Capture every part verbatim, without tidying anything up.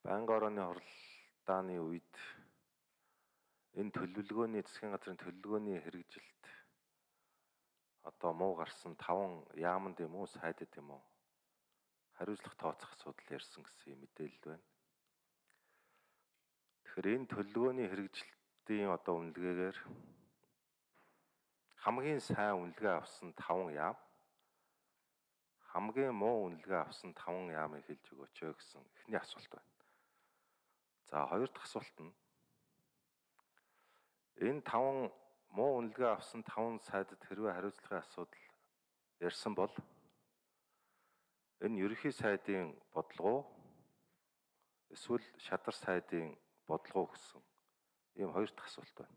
Байнгын орооны хуралдааны үед энэ төлөвлөгөөний засгийн газрын төлөвлөгөөний хэрэгжилт одоо муу гарсан таван яамд юм уу, сайдд юм уу? Хариуцлага тооцох асуудал ярьсан гэсэн мэдээлэл байна. Тэгэхээр энэ төлөвлөгөөний хэрэгжилтийн одоо үнэлгээгээр хамгийн сайн үнэлгээ авсан таван яам, хамгийн муу үнэлгээ авсан таван яамыг хэлж өгөөч гэсэн эхний асуулт байна. За хоёр дахь асуулт нь энэ таван муу үнэлгээ авсан таван сайдд хэрвээ хариуцлагын асуудал ярьсан бол энэ ерөнхий сайдын бодлого эсвэл шадар сайдын бодлого гэсэн ийм хоёр дахь асуулт байна.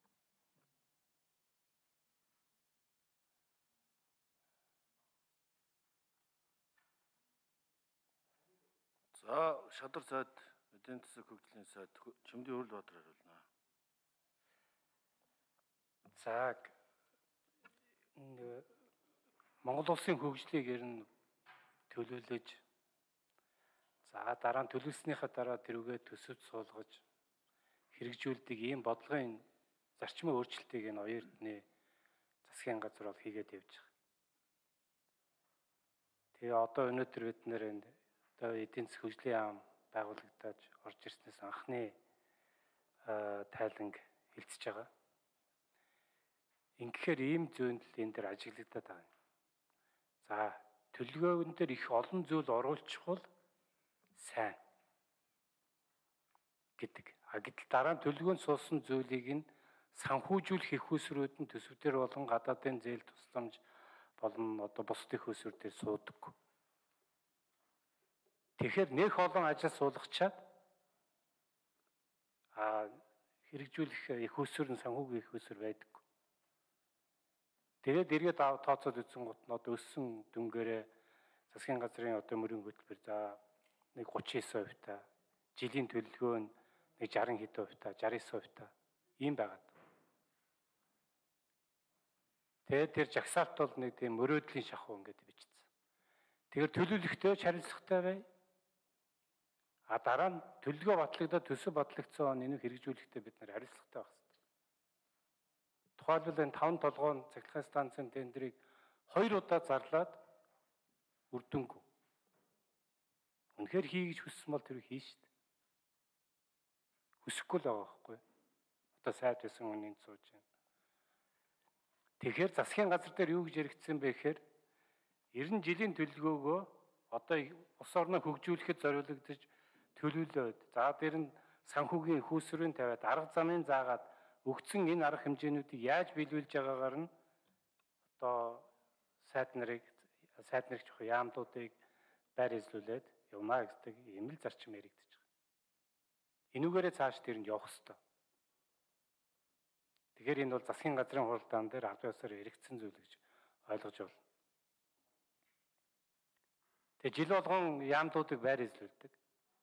За шадар сайд, эдийн засаг хөгжлийн сайд Чимдийн Хөрлбаатар хариулна. За Монгол улсын хөгжлийг ер нь төлөөлөж, за дараа нь төлөвлөснийхаа дараа тэрүүгээ төсөвт суулгаж хэрэгжүүлдэг ийм бодлогын зарчмын өөрчлөлтийг энэ оюутны засгийн газар бол хийгээд явж байгаа. Тэгээ одоо өнөөдөр бид нэр энэ одоо эдийн засаг хөгжлийн яам байгуулагдаж орж ирснээс анхны тайланг хилцэж байгаа. Ингэхээр ийм зүйнд л энэ дээр ажиглагдаад байгаа. За төлөвлөгөөн дээр их олон зүйл оруулчих бол сайн гэдэг. А гэтэл дараа нь төлөвлөгөөнд суусан зүйлийг нь санхүүжүүлэх их усрууд нь төсөвдөр болон гадаадын зээл тусламж болон одоо бусад их усрууд дээр суудаг. Тэгэхээр нөх олон ажил суулгачаад а хэрэгжүүлэх их уср нь санхүүгийн их уср байдаг. Тэгээд эргээд тооцоод үзсэн гут нь одоо өссөн дүнгээрээ засгийн газрын одоо мөрийн хөтөлбөр за нэг гучин девять хувь та, жилийн төлөвлөгөө нь нэг шестьдесят хэд хувь та, шестьдесят девять хувь та ийм байгаад. Тэгээд тэр жагсаалт бол нэг тийм мөрөөдлийн шахуу ингээд бичсэн. Тэгэхээр төлөвлөлтөө хариуцлагатай бай. А дараа нь төлөвлөгөө батлагдаад төсөв батлагдсан он энийг хэрэгжүүлэхдээ бид нар хариуцлагатай байх. Тухайлбал энэ таван толгойн цахилгаан станцын тендерийг хоёр удаа зарлаад үрдэнгүй. Үнэхээр хий гэж хүссэн бол тэр хий шүү дээ. Хүсэхгүй л байгаа байхгүй. Одоо сайд байсан үнийн сууж байна. Тэгэхээр засгийн газар дээр юу гэж яригдсан бэ гэхээр ерөн жилийн төлөвлөгөөгөө одоо улс орноо хөгжүүлэхэд зориулагдаж төлөвлөлөөд за дээр нь санхүүгийн их усрын тавиад арга замын заагаад өгцөн энэ арга хэмжээнүүдийг яаж биелүүлж байгаагаар нь одоо сайд нарыг сайд нарыг жоох яамдуудыг байр эзлүүлээд явна гэдэг ийм л зарчим яригдчих байгаа. Энүүгээрээ цааш тэр нь явах ёстой. Тэгэхээр энэ бол засгийн газрын хуралдаан дээр албан ёсоор эргэцсэн зүйл гэж ойлгож байна. Тэгээ жил болгон яамдуудыг байр эзлүүлдэг.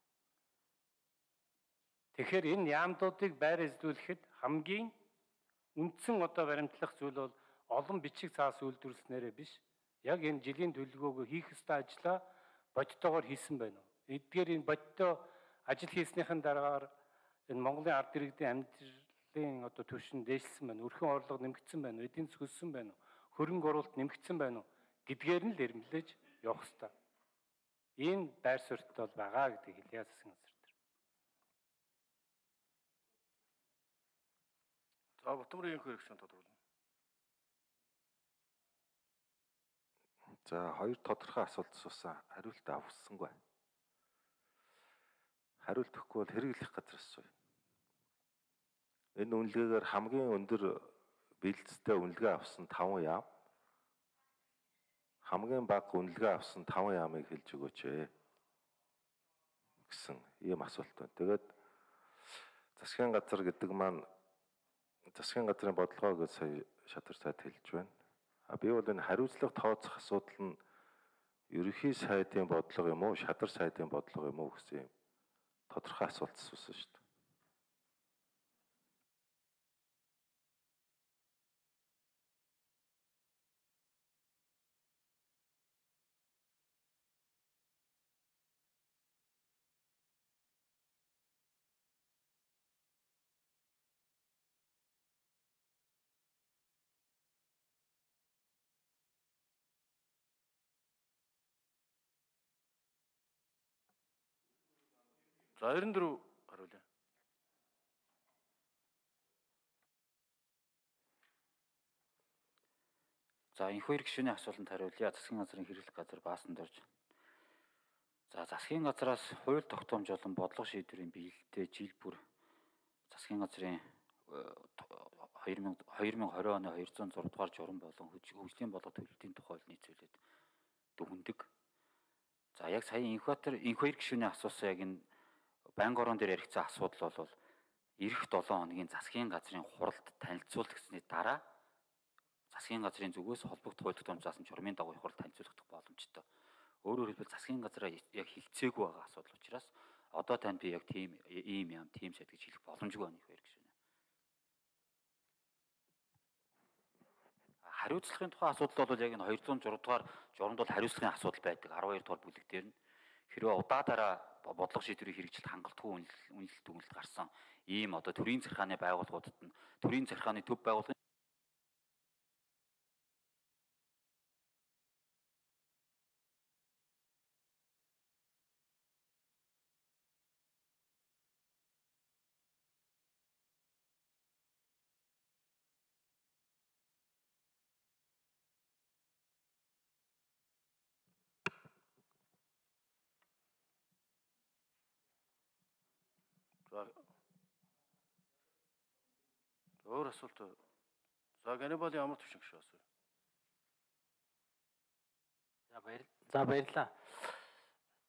Тэгэхээр энэ яамдуудыг байр эзлүүлэхэд хамгийн үндсэн одоо баримтлах зүйл бол олон бичиг цаас үйлдвэрлэснээрээ биш. Яг энэ жилийн төлөвлөгөөгөө хийх ёстой ажлаа бодитоогоор хийсэн байна уу? Эдгээр энэ бодитоо ажил хийснийхэн дараагаар энэ Монголын ард иргэдийн амьдралын одоо түвшин дээшлсэн байна уу? Өрхөн орлого нэмэгдсэн байна уу? Эдийн засаг өссөн байна уу? Хөрөнгө оруулалт нэмэгдсэн байна уу? Гэдгээр нь л эрмэлж явах ёстой. Энэ байр суурьтай бол байгаа гэдэг хэлье засгийн газар. За Батбарын хөрөгчөнд тодруулна. За хоёр тодорхой асуулт асуусан хариулт авсангүй. Хариулт өгөхгүй бол хэрэглэх газар асууя. Энэ үнэлгээгээр хамгийн өндөр бэлцтэй үнэлгээ авсан таван яам, хамгийн бага үнэлгээ авсан таван яамыг хэлж өгөөч гэсэн ийм асуулт байна. Тэгээд засгийн газар гэдэг маань засгийн газрын бодлогоо гэж сая шадар сайд хэлж байна. А би бол энэ хариуцлага тооцох асуудал нь ерөнхий сайдын бодлого юм уу, шадар сайдын бодлого юм уу гэсэн юм тодорхой асуулт асуусан шүү дээ. За ерөн дөрөв хариулъя. За энэ хоёр гишүүний асуултанд хариулъя. Засгийн газрын хэрэглэх газар баасанд орж. За засгийн газраас хууль тогтоомж болон бодлого шийдвэрийн биелэлтэй жил бүр засгийн газрын хоёр мянга двадцать оны двести зураг дугаар журам болон хөгжлийн бодлого төлөлтийн тухай нийцүүлээд дүгндэг. За яг сая Инхбатар энэ хоёр гишүүний асуусан яг энэ байнгын орон дээр яригдсан асуудал бол эх долоо хоногийн засгийн газрын хуралд танилцуулагдсны дараа засгийн газрын зүгээс холбогд хууль тогтоомж заасан журмын дагуу хурал танилцуулагдах боломжтой. Өөрөөр хэлбэл засгийн газраа яг хилцээгүй байгаа асуудал учраас одоо танд би яг тийм ийм юм тийм сайд гэж хэлэх боломжгүй байна их хоёр гишүүнэ. Хариуцлагын тухай асуудал бол яг энэ двести зураг дугаар журамд бол хариуцлагын асуудал байдаг. twelve дугаар бүлэг дээр нь хэрвээ удаадаараа бодлого шийдвэрийг хэрэгжилт хангалтгүй үнэлэлт дүгнэлт гарсан ийм одоо төрийн захиргааны байгууллагуудад нь төрийн захиргааны төв байгууллагын Өөр асуулт. За Ганнибалын ямар төвшин гişүү асуу. За баяр. За баярлалаа.